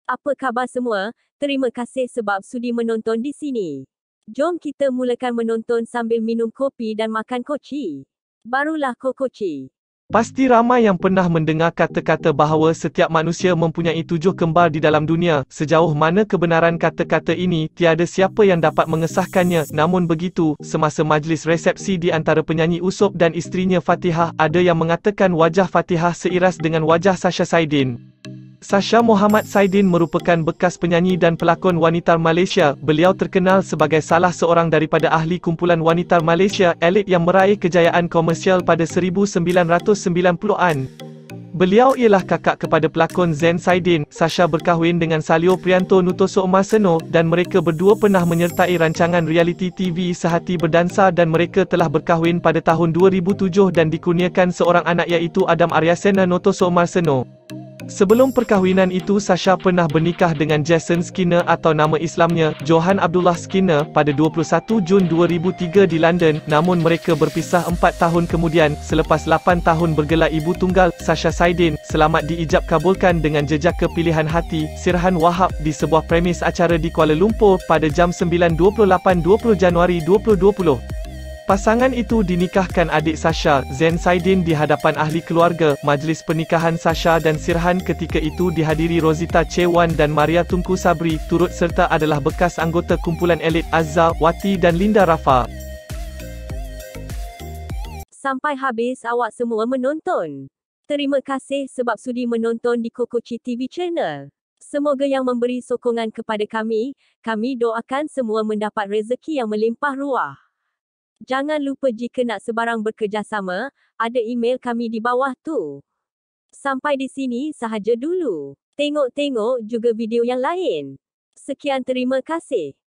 Apa khabar semua? Terima kasih sebab sudi menonton di sini. Jom kita mulakan menonton sambil minum kopi dan makan koci. Barulah kokoci. Pasti ramai yang pernah mendengar kata-kata bahawa setiap manusia mempunyai 7 kembar di dalam dunia. Sejauh mana kebenaran kata-kata ini, tiada siapa yang dapat mengesahkannya. Namun begitu, semasa majlis resepsi di antara penyanyi Usop dan isterinya Fatihah, ada yang mengatakan wajah Fatihah seiras dengan wajah Sasha Saidin. Sasha Mohamad Saidin merupakan bekas penyanyi dan pelakon wanita Malaysia. Beliau terkenal sebagai salah seorang daripada ahli kumpulan wanita Malaysia elit yang meraih kejayaan komersial pada 1990-an. Beliau ialah kakak kepada pelakon Zen Saidin. Sasha berkahwin dengan Salio Prianto Nutoso Omarseno dan mereka berdua pernah menyertai rancangan reality TV Sehati Berdansa dan mereka telah berkahwin pada tahun 2007 dan dikurniakan seorang anak iaitu Adam Aryasena Notoso Omarseno. Sebelum perkahwinan itu, Sasha pernah bernikah dengan Jason Skinner atau nama Islamnya, Johan Abdullah Skinner, pada 21 Jun 2003 di London. Namun mereka berpisah 4 tahun kemudian, selepas 8 tahun bergelar ibu tunggal. Sasha Saidin selamat diijab kabulkan dengan jejaka pilihan hati, Sirhan Wahab, di sebuah premis acara di Kuala Lumpur pada jam 9.28 20 Januari 2020. Pasangan itu dinikahkan adik Sasha, Zen Saidin di hadapan ahli keluarga. Majlis pernikahan Sasha dan Sirhan ketika itu dihadiri Rosita Chewan dan Maria Tunku Sabri. Turut serta adalah bekas anggota kumpulan elit Azza, Wati dan Linda Rafa. Sampai habis awak semua menonton. Terima kasih sebab sudi menonton di Kokoci TV Channel. Semoga yang memberi sokongan kepada kami doakan semua mendapat rezeki yang melimpah ruah. Jangan lupa jika nak sebarang bekerjasama, ada email kami di bawah tu. Sampai di sini sahaja dulu. Tengok-tengok juga video yang lain. Sekian, terima kasih.